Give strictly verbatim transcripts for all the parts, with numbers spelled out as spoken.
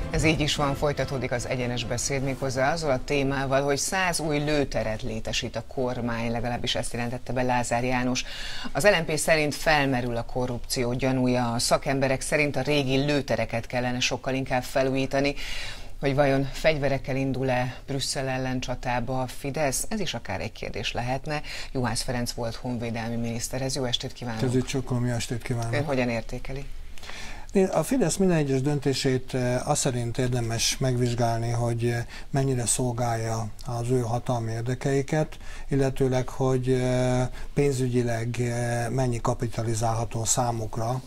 Ez így is van, folytatódik az egyenes beszéd, méghozzá azzal a témával, hogy száz új lőteret létesít a kormány, legalábbis ezt jelentette be Lázár János. Az el en pé szerint felmerül a korrupció gyanúja, a szakemberek szerint a régi lőtereket kellene sokkal inkább felújítani. Hogy vajon fegyverekkel indul-e Brüsszel ellen csatába a Fidesz? Ez is akár egy kérdés lehetne. Juhász Ferenc volt honvédelmi miniszterhez. Jó estét kívánok! Között sokkal, jó estét kívánok! Ön hogyan értékeli? A Fidesz minden egyes döntését az szerint érdemes megvizsgálni, hogy mennyire szolgálja az ő hatalmi érdekeiket, illetőleg, hogy pénzügyileg mennyi kapitalizálható számukra.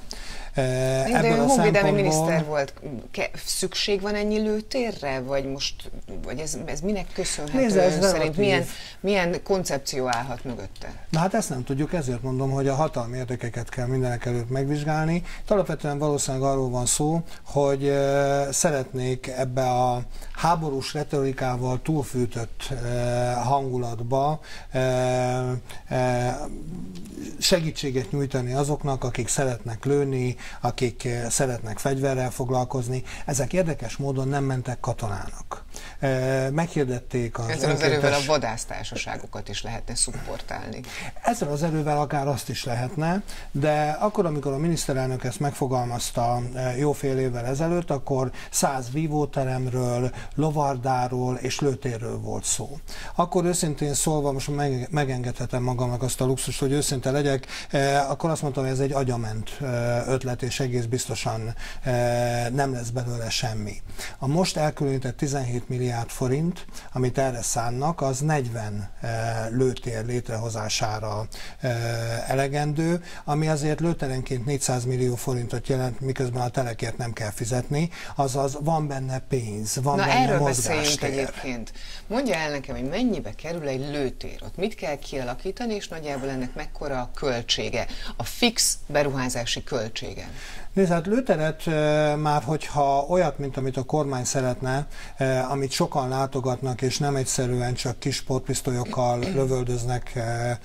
De ön honvédelmi miniszter volt. Szükség van ennyi lőtérre? Vagy most, vagy ez, ez minek köszönhető? Nézze, ez ön szerint milyen, milyen koncepció állhat mögötte? Na hát ezt nem tudjuk, ezért mondom, hogy a hatalmi érdekeket kell mindenek előtt megvizsgálni. Itt alapvetően valószínűleg arról van szó, hogy uh, szeretnék ebbe a háborús retorikával túlfűtött uh, hangulatba uh, uh, segítséget nyújtani azoknak, akik szeretnek lőni, akik szeretnek fegyverrel foglalkozni. Ezek érdekes módon nem mentek katonának. Meghirdették az Ezzel az erővel a vadásztársaságokat is lehetne szupportálni. Ezzel az erővel akár azt is lehetne, de akkor, amikor a miniszterelnök ezt megfogalmazta jó fél évvel ezelőtt, akkor száz vívóteremről, lovardáról és lőtérről volt szó. Akkor őszintén szólva, most megengedhetem magamnak azt a luxust, hogy őszinte legyek, akkor azt mondtam, hogy ez egy agyament ötlet, és egész biztosan nem lesz belőle semmi. A most elkülönített tizenhét milliárd forint, amit erre szánnak, az negyven lőtér létrehozására elegendő, ami azért lőterenként négyszáz millió forintot jelent, miközben a telekért nem kell fizetni, azaz van benne pénz, van Na, benne erről mozgástér. beszéljünk egyébként. Mondja el nekem, hogy mennyibe kerül egy lőtér, ott mit kell kialakítani, és nagyjából ennek mekkora a költsége, a fix beruházási költsége? Nézd, hát lőteret már, hogyha olyat, mint amit a kormány szeretne, amit sokan látogatnak, és nem egyszerűen csak kis sportpisztolyokkal lövöldöznek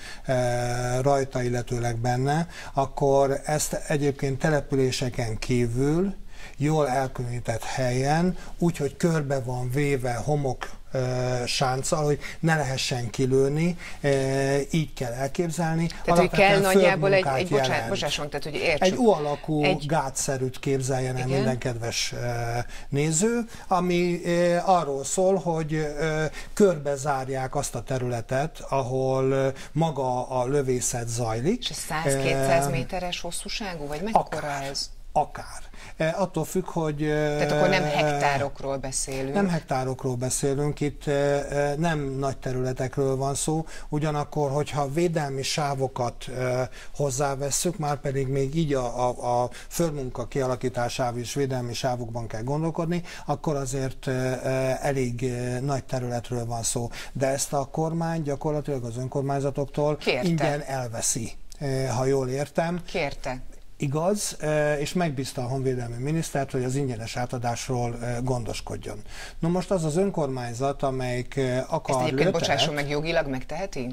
rajta, illetőleg benne, akkor ezt egyébként településeken kívül, jól elkülönített helyen, úgyhogy körbe van véve homok sánccal, hogy ne lehessen kilőni, így kell elképzelni. Tehát, hogy kell nagyjából egy, egy bocsánat, bocsásson, tehát, hogy értsük. Egy U alakú egy... gátszerűt képzeljen el Igen? minden kedves néző, ami arról szól, hogy körbe zárják azt a területet, ahol maga a lövészet zajlik. És ez száz-kétszáz méteres hosszúságú, vagy mekkora akár, ez? Akár. Attól függ, hogy... Tehát akkor nem hektárokról beszélünk. Nem hektárokról beszélünk, itt nem nagy területekről van szó, ugyanakkor, hogyha védelmi sávokat hozzávesszük, már pedig még így a, a, a földmunka kialakításával is védelmi sávokban kell gondolkodni, akkor azért elég nagy területről van szó. De ezt a kormány gyakorlatilag az önkormányzatoktól Kérte. ingyen elveszi, ha jól értem. Kérte. Igaz, és megbízta a honvédelmi minisztert, hogy az ingyenes átadásról gondoskodjon. No most az az önkormányzat, amelyik akar Ezt egyébként, lőteret, bocsásson meg, jogilag megteheti?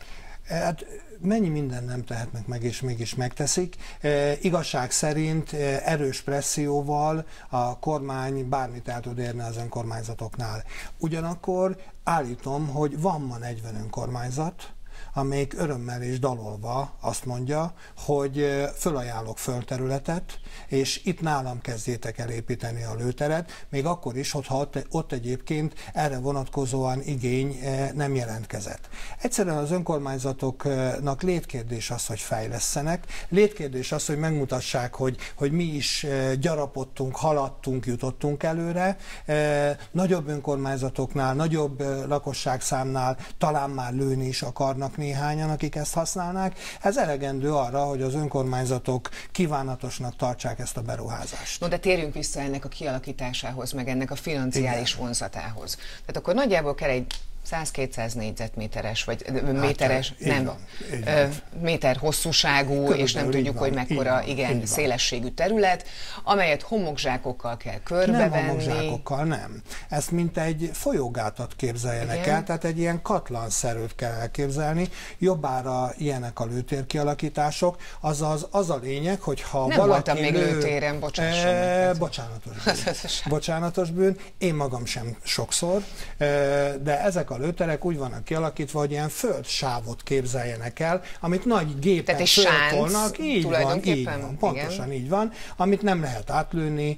Hát mennyi minden nem tehetnek meg, és mégis megteszik. E, igazság szerint erős presszióval a kormány bármit el tud érni az önkormányzatoknál. Ugyanakkor állítom, hogy van ma negyven önkormányzat, amelyik örömmel és dalolva azt mondja, hogy fölajánlok földterületet, és itt nálam kezdjétek el építeni a lőteret, még akkor is, hogyha ott, ott egyébként erre vonatkozóan igény nem jelentkezett. Egyszerűen az önkormányzatoknak létkérdés az, hogy fejlesszenek, létkérdés az, hogy megmutassák, hogy, hogy mi is gyarapodtunk, haladtunk, jutottunk előre. Nagyobb önkormányzatoknál, nagyobb lakosságszámnál talán már lőni is akarnak néhányan, akik ezt használnák. Ez elegendő arra, hogy az önkormányzatok kívánatosnak tartsák ezt a beruházást. No, de térjünk vissza ennek a kialakításához, meg ennek a financiális vonzatához. Tehát akkor nagyjából kell egy száz-kétszáz négyzetméteres, vagy méteres, hát, nem, van, van. méter hosszúságú, körülbelül, és nem tudjuk, van, hogy mekkora, van, igen, szélességű terület, amelyet homokzsákokkal kell körbevenni. Nem homokzsákokkal, nem. Ezt mint egy folyógátat képzeljenek igen. el, tehát egy ilyen katlanszerűt kell elképzelni, jobbára ilyenek a lőtérkialakítások, azaz az a lényeg, hogy ha nem valaki voltam még lő, lőtéren, bocsásson. E, bocsánatos bűn. Bocsánatos bűn, én magam sem sokszor, de ezek a lőterek úgy vannak kialakítva, hogy ilyen földsávot képzeljenek el, amit nagy gépen föltolnak, így van, így van, pontosan igen. így van, amit nem lehet átlőni,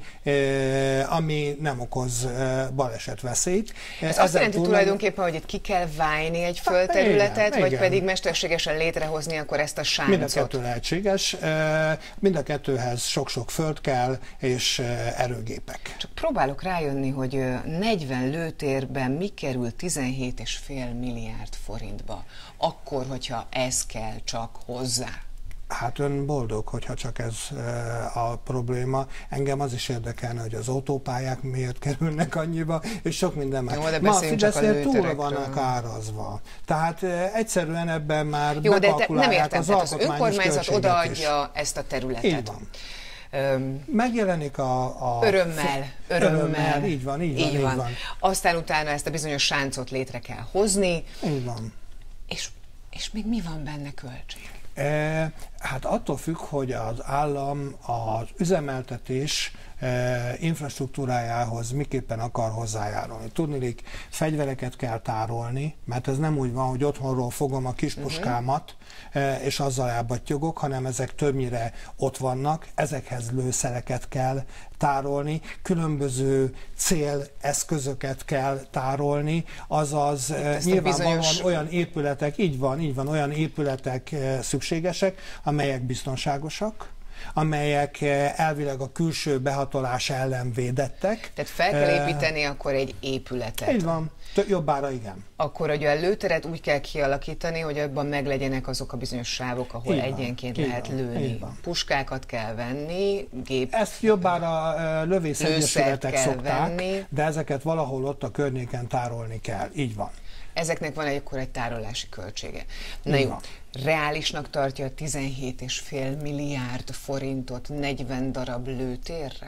ami nem okoz balesetveszélyt. Ez azt jelenti túl... tulajdonképpen, hogy itt ki kell vájni egy földterületet, igen, vagy igen. pedig mesterségesen létrehozni akkor ezt a sáncot? Mind a kettő lehetséges, mind a kettőhez sok-sok föld kell, és erőgépek. Csak próbálok rájönni, hogy negyven lőtérben mi kerül tizenhét egész öt milliárd forintba, akkor, hogyha ez kell csak hozzá. Hát ön boldog, hogyha csak ez a probléma. Engem az is érdekelne, hogy az autópályák miért kerülnek annyiba, és sok minden már. Jó, de ma a Fidesznél túl vannak árazva. Tehát egyszerűen ebben már jó, de te nem értem, az, az önkormányzat odaadja ezt a területet. Így van. Megjelenik a... a örömmel, örömmel, örömmel, így van, így van, így van. Így van. Aztán utána ezt a bizonyos sáncot létre kell hozni. Így van. És, és még mi van benne költség? E, hát attól függ, hogy az állam az üzemeltetés e, infrastruktúrájához miképpen akar hozzájárulni. Tudniillik, fegyvereket kell tárolni, mert ez nem úgy van, hogy otthonról fogom a kispuskámat, uh-huh. és azzal elbattyogok, hanem ezek többnyire ott vannak, ezekhez lőszereket kell tárolni, különböző céleszközöket kell tárolni, azaz ezt nyilvánvalóan bizonyos... olyan épületek, így van, így van, olyan épületek szükségesek, amelyek biztonságosak, amelyek elvileg a külső behatolás ellen védettek. Tehát fel kell építeni uh, akkor egy épületet. Így van. Jobbára igen. Akkor ugye a lőteret úgy kell kialakítani, hogy abban meglegyenek azok a bizonyos sávok, ahol így egyenként van, lehet lőni. Puskákat kell venni, gép... Ezt jobbára uh, lövészegyesületek szokták, venni. De ezeket valahol ott a környéken tárolni kell. Így van. Ezeknek van akkor egy tárolási költsége. Na jó, reálisnak tartja a tizenhét egész öt milliárd forintot negyven darab lőtérre?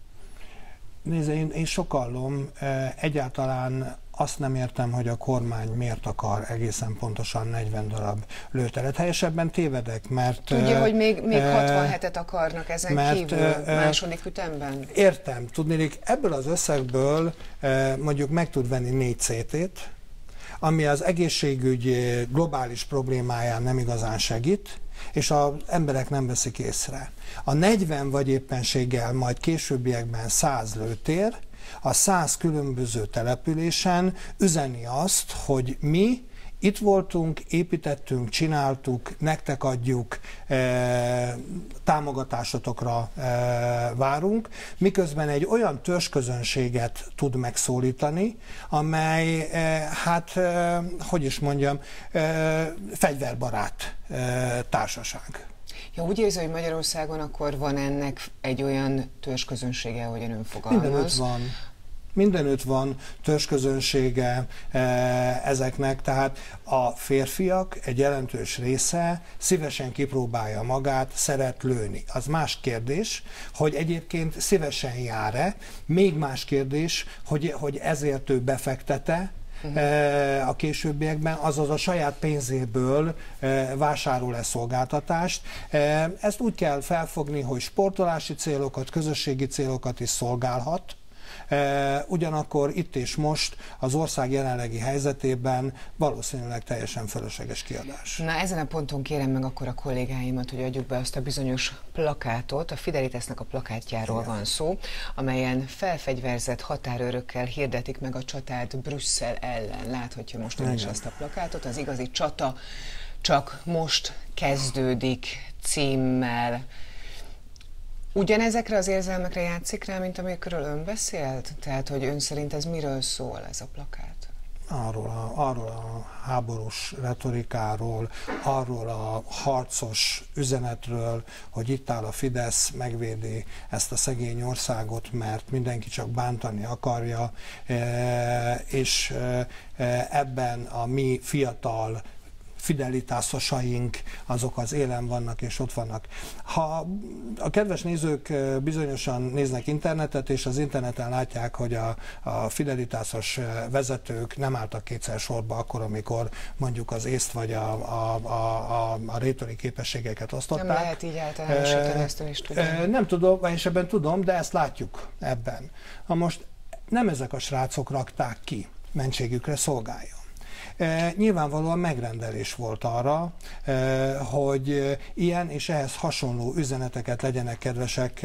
Nézd, én, én sokallom, egyáltalán azt nem értem, hogy a kormány miért akar egészen pontosan negyven darab lőteret. Helyesebben tévedek, mert... Tudja, hogy még, még hatvanhetet akarnak ezen mert, kívül második ütemben? Értem. Tudnélik, ebből az összegből mondjuk meg tud venni négy cé tét, ami az egészségügy globális problémáján nem igazán segít, és az emberek nem veszik észre. A negyven vagy éppenséggel majd későbbiekben száz lőtér, a száz különböző településen üzeni azt, hogy mi itt voltunk, építettünk, csináltuk, nektek adjuk, e, támogatásotokra e, várunk, miközben egy olyan törzsközönséget tud megszólítani, amely, e, hát, e, hogy is mondjam, e, fegyverbarát e, társaság. Ja, úgy érzi, hogy Magyarországon akkor van ennek egy olyan törzsközönsége, ahogyan ön fogalmaz. Mindenütt van. Mindenütt van törzsközönsége ezeknek, tehát a férfiak egy jelentős része szívesen kipróbálja magát, szeret lőni. Az más kérdés, hogy egyébként szívesen jár-e, még más kérdés, hogy, hogy ezért ő befektete, Uh-huh. a későbbiekben, azaz a saját pénzéből vásárol-e szolgáltatást. Ezt úgy kell felfogni, hogy sportolási célokat, közösségi célokat is szolgálhat. Ugyanakkor itt és most az ország jelenlegi helyzetében valószínűleg teljesen fölösleges kiadás. Na, ezen a ponton kérem meg akkor a kollégáimat, hogy adjuk be azt a bizonyos plakátot. A Fidelitásnak a plakátjáról van szó, amelyen felfegyverzett határőrökkel hirdetik meg a csatát Brüsszel ellen. Láthatja most ön is ezt a plakátot. Az igazi csata csak most kezdődik címmel. Ugyanezekre az érzelmekre játszik rá, mint amikről ön beszélt? Tehát, hogy ön szerint ez miről szól, ez a plakát? arról a, arról a háborús retorikáról, arról a harcos üzenetről, hogy itt áll a Fidesz, megvédi ezt a szegény országot, mert mindenki csak bántani akarja, és ebben a mi fiatal fidelitásosaink, azok az élen vannak és ott vannak. Ha a kedves nézők bizonyosan néznek internetet, és az interneten látják, hogy a, a fidelitásos vezetők nem álltak kétszer sorba akkor, amikor mondjuk az észt vagy a, a, a, a, a rétori képességeket osztották. Nem lehet így általánosítani, ezt is tudom. Nem tudom, és ebben tudom, de ezt látjuk ebben. Ha most nem ezek a srácok rakták ki, mentségükre szolgáljon. E, nyilvánvalóan megrendelés volt arra, e, hogy ilyen és ehhez hasonló üzeneteket legyenek kedvesek e,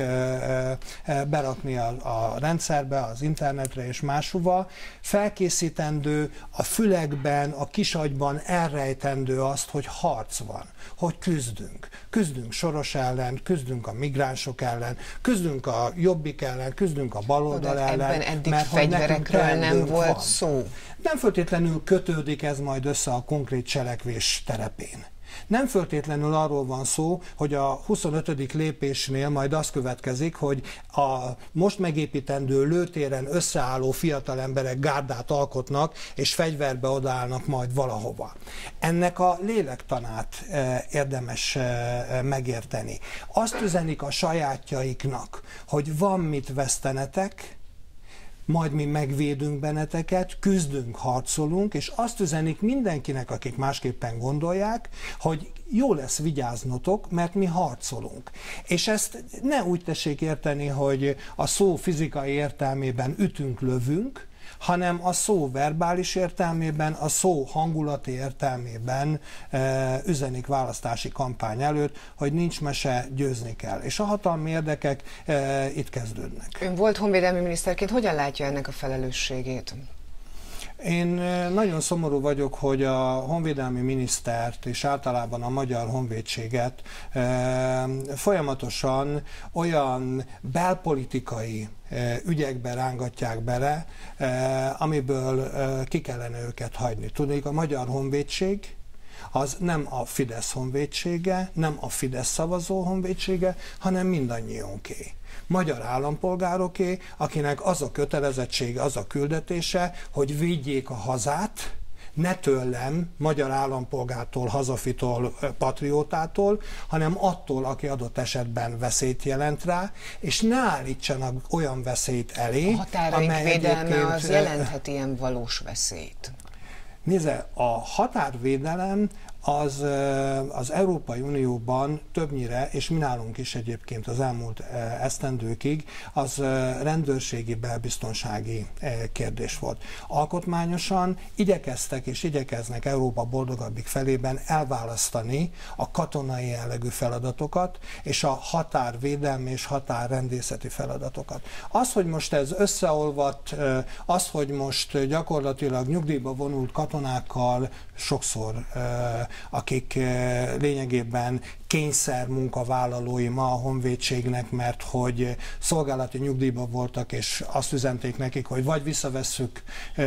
e, berakni a, a rendszerbe, az internetre és máshova, felkészítendő, a fülekben, a kisagyban elrejtendő azt, hogy harc van, hogy küzdünk. Küzdünk Soros ellen, küzdünk a migránsok ellen, küzdünk a Jobbik ellen, küzdünk a baloldal ellen. Ebben eddig mert fegyverekről nem volt van. szó. Nem feltétlenül kötődik ez majd össze a konkrét cselekvés terepén. Nem feltétlenül arról van szó, hogy a huszonötödik lépésnél majd az következik, hogy a most megépítendő lőtéren összeálló fiatal emberek gárdát alkotnak, és fegyverbe odaállnak majd valahova. Ennek a lélektanát érdemes megérteni. Azt üzenik a sajátjaiknak, hogy van mit vesztenetek, majd mi megvédünk benneteket, küzdünk, harcolunk, és azt üzenik mindenkinek, akik másképpen gondolják, hogy jó lesz vigyáznotok, mert mi harcolunk. És ezt ne úgy tessék érteni, hogy a szó fizikai értelmében ütünk, lövünk, hanem a szó verbális értelmében, a szó hangulati értelmében e, üzenik választási kampány előtt, hogy nincs mese, győzni kell. És a hatalmi érdekek e, itt kezdődnek. Ön volt honvédelmi miniszterként, hogyan látja ennek a felelősségét? Én nagyon szomorú vagyok, hogy a honvédelmi minisztert és általában a magyar honvédséget e, folyamatosan olyan belpolitikai e, ügyekbe rángatják bele, e, amiből e, ki kellene őket hagyni. Tudnék, a magyar honvédség az nem a Fidesz honvédsége, nem a Fidesz szavazó honvédsége, hanem mindannyiunké. Magyar állampolgároké, akinek az a kötelezettsége, az a küldetése, hogy védjék a hazát, ne tőlem, magyar állampolgártól, hazafitól, patriótától, hanem attól, aki adott esetben veszélyt jelent rá, és ne állítsanak olyan veszélyt elé, a határaink védelme az jelenthet ilyen valós veszélyt. Nézze, a határvédelem az, az Európai Unióban többnyire, és mi nálunk is egyébként az elmúlt esztendőkig, az rendőrségi, belbiztonsági kérdés volt. Alkotmányosan igyekeztek és igyekeznek Európa boldogabbik felében elválasztani a katonai jellegű feladatokat és a határvédelmi és határrendészeti feladatokat. Az, hogy most ez összeolvadt, az, hogy most gyakorlatilag nyugdíjba vonult katonákkal sokszor akik lényegében kényszer munkavállalói ma a honvédségnek, mert hogy szolgálati nyugdíjban voltak, és azt üzenték nekik, hogy vagy visszavesszük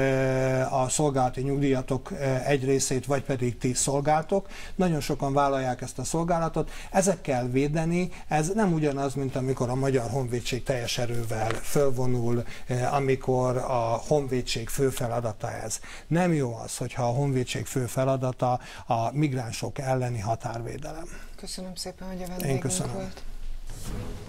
a szolgálati nyugdíjatok egy részét, vagy pedig ti szolgáltok. Nagyon sokan vállalják ezt a szolgálatot. Ezek kell védeni. Ez nem ugyanaz, mint amikor a magyar honvédség teljes erővel fölvonul, amikor a honvédség fő feladata ez. Nem jó az, hogyha a honvédség fő feladata a migránsok elleni határvédelem. Köszönöm szépen, hogy a vendégünk volt.